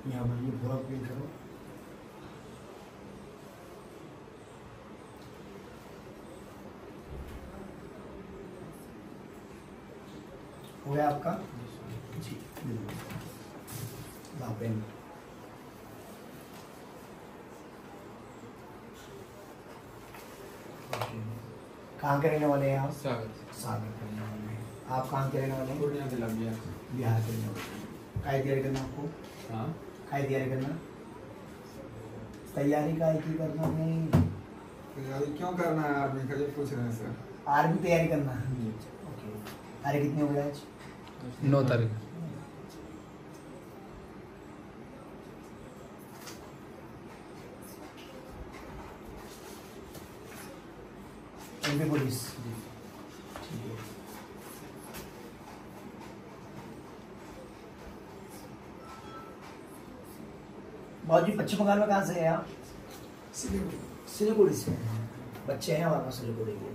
यहाँ पर ये पूरा प्रिंट करो। हो गया आपका जी, पेन। कहाँ के रहने वाले हैं आप? सागर के रहने वाले हैं। आप कहाँ के रहने वाले हैं? पूर्णिया जिला बिहार। बिहार के रहने वाले हैं। काय तैयारी करना आपको? हाँ, काय तैयारी करना? तैयारी काय की करना नहीं? तैयारी क्यों करना है आर्मी का, ये पूछ रहे हैं सर। आर्मी तैयारी करना है। ओके। तारीख कितनी हो गई आज? 9 तारीख। MP police. बाबूजी पश्चिम बंगाल में कहाँ से हैं आप? सिलीगुड़ी से। बच्चे हैं हमारे पास सिलीगुड़ी के।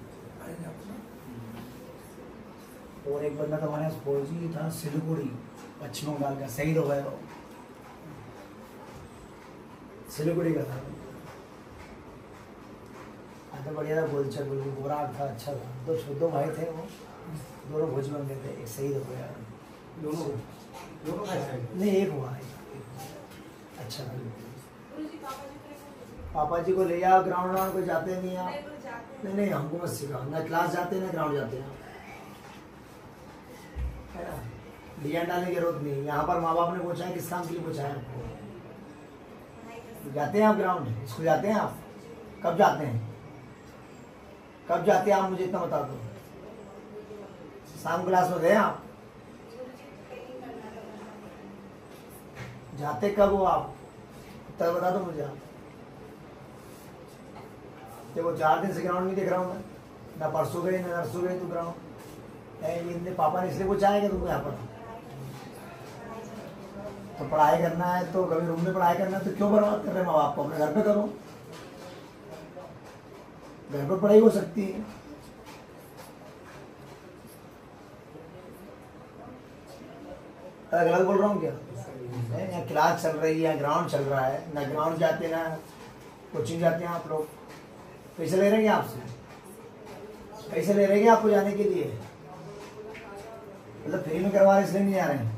और एक बंदा तो हमारे फौजी था सिलीगुड़ी, पश्चिम बंगाल का, शहीद हो गया वो, सिलीगुड़ी का था। तो बढ़िया था, बोलचाल बिल्कुल गोरा था, अच्छा था। दो भाई थे वो, दोनों फौजी बन गए थे, एक शहीद हो गया। दोनों नहीं, एक हुआ है। अच्छा, पापा जी को ले जाओ ग्राउंड व्राउंड को जाते नहीं आप? नहीं, हमको मत सिखाओ, ना क्लास जाते हैं ना ग्राउंड जाते हैं, है ना। डिजाइन डालने की जरूरत नहीं। यहाँ पर माँ बाप ने पूछा है, किस काम के लिए पूछा है आपको? जाते हैं आप ग्राउंड, स्कूल जाते हैं आप? कब जाते हैं? कब जाते हैं आप, मुझे इतना बता दो। शाम क्लास में गए आप? जाते कब हो आप, तब बता दो मुझे आप। देखो 4 दिन से ग्राउंड नहीं देख रहा हूँ मैं, ना परसों गए ना नरसों गए तो ग्राउंड। इनने पापा ने इसलिए पूछा है कि तुमको यहाँ पर तो पढ़ाई करना है, तो कभी रूम में पढ़ाई करना है, तो क्यों बर्बाद कर रहे हैं माँ बाप को? अपने घर पे करो, घर पर पढ़ाई हो सकती है। गलत बोल रहा हूँ क्या? यहाँ क्लास चल रही है, ग्राउंड चल रहा है, ना ग्राउंड जाते ना कोचिंग जाते हैं आप लोग। पैसे ले रहे हैं आपसे? पैसे ले रहे हैं आपको जाने के लिए? मतलब फ्री में करवा रहे इसलिए नहीं जा रहे हैं?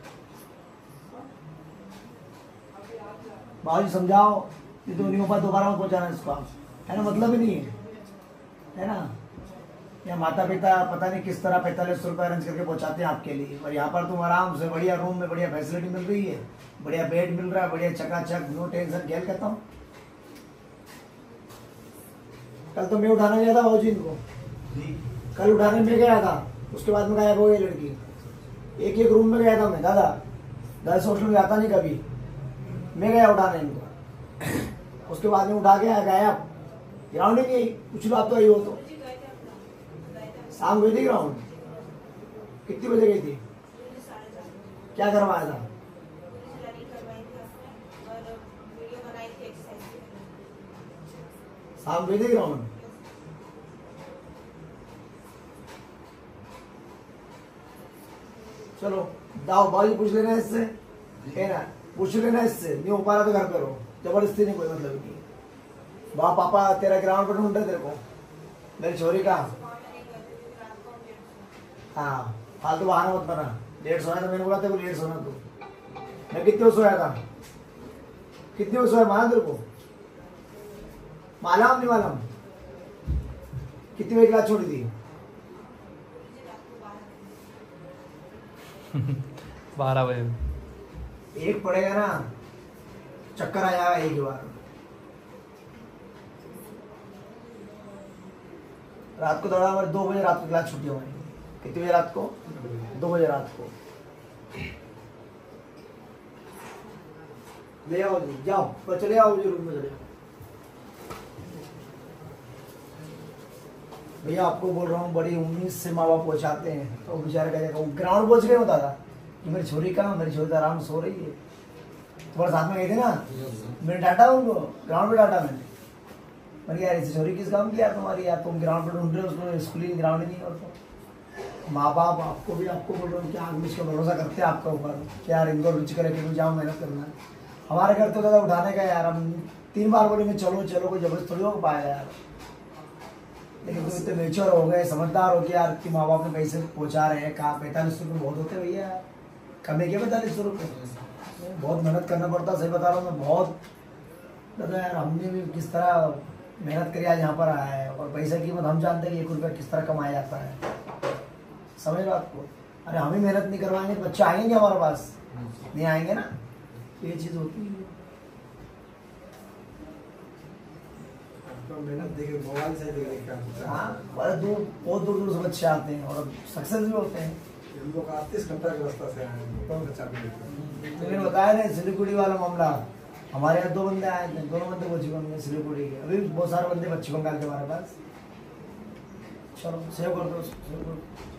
बाबू समझाओ, ये तो नहीं हो पाया, दोबारा मत पहुंचाना इसको आप, है ना। मतलब ही नहीं है ना। या माता पिता पता नहीं किस तरह 4500 रुपये अरेंज करके पहुंचाते हैं आपके लिए, और यहाँ पर तुम आराम से बढ़िया रूम में बढ़िया फैसिलिटी मिल रही है, बढ़िया बेड मिल रहा है, बढ़िया चकाचक, नो टेंशन। खेल करता हूँ। कल तो मैं उठाने गया था भाजी इनको, कल उठाने में गया था, उसके बाद में गायब हो गई लड़की। एक रूम में गया था मैं, दादा गर्ल्स हॉस्टल में जाता नहीं कभी, मैं गया उठाने इनको, उसके बाद में उठा के गायब। ग्राउंड ही नहीं, कुछ लो आप तो आई हो तो। शाम गई थी ग्राउंड? कितनी बजे गई थी? क्या करवाया था? शाम गई थी ग्राउंड? चलो जाओ, बाजी पूछ लेना इससे, है ना, पूछ लेना इससे। नहीं हो पा रहा तो घर पे रहो, जबरदस्ती नहीं, कोई मतलब नहीं। वाह पापा तेरा ग्राउंड पर ढूंढ रहे तेरे को, मेरी छोरी का। हाँ, फालतू बहाना मत बना। लेट सोया था, मैंने बोला तेरे को लेट सोना। तू मैं कितने सोया था? कितने बजे सोया मालूम तेरे को? मालूम नहीं मालूम? कितनी बजे क्लास छोड़ी थी? 12 बजे। एक पड़ेगा ना, चक्कर आ जाएगा एक बार। रात को दौड़ा हमारे 2 बजे रात को क्लास छुट्टी हमारी। कितने बजे रात को? 2 बजे रात को। ले आओ जी, जाओ पर चले आओ मुझे रूम में चले आओ। भैया आपको बोल रहा हूँ, बड़ी उम्मीद से माँ बाप पहुँचाते हैं, तो बेचारे कहेगा ग्राउंड पहुँच गए होता था कि मेरी छोरी कहाँ, मेरी छोरी तो आराम सो रही है। तुम्हारे साथ में गए थे ना, मैंने डांटा उनको, ग्राउंड पे डांटा मैंने यार इस छोरी किस काम की यार तुम्हारी, यार तुम ग्राउंड पे ढूंढ रहे हो, उसमें स्कूल ही ग्राउंड नहीं। और तो माँ बाप आपको भी, आपको बोल रहे हो कि आगे इसका भरोसा करते हैं आपका ऊपर कि यार इनको रुचि करे कि जाओ मेहनत करना है। हमारे घर तो दादा उठाने का यार, हम 3 बार बोलेंगे चलो चलो, कोई जबरदस्त थोड़ी हो पाएगा यार। लेकिन तुम इतने मेच्योर हो गए, समझदार हो कि यार कि माँ बाप ने पैसे पहुँचा रहे हैं, कहाँ 45 रुपये बहुत होते भैया, कमे के 45 रुपये, बहुत मेहनत करना पड़ता। सही बता रहा हूँ मैं, बहुत दादा यार, हमने भी किस तरह मेहनत करी आज यहाँ पर आया है, और पैसा की कीमत हम जानते हैं कि 1 रुपया किस तरह कमाया जाता है, समझ बात को। अरे हम ही मेहनत नहीं करवाएंगे तो बच्चे आएंगे हमारे पास, नहीं आएंगे ना, ये चीज़ होती है। तो मेहनत देखे मोबाइल से देखे हाँ, बहुत दूर से बच्चे आते हैं और सक्सेस भी होते हैं। हम लोग 38 घंटा के रास्ता से आए हैं, तो बच्चा भी मैंने बताया ना सिलीगुड़ी वाला मामला, हमारे यहाँ 2 बंदे आए थे, दोनों बंदे पश्चिम बंगाल सिलीगुड़ी के, अभी बहुत सारे बंदे पश्चिम बंगाल के हमारे पास। चलो सेव कर दो, सेव कर दो।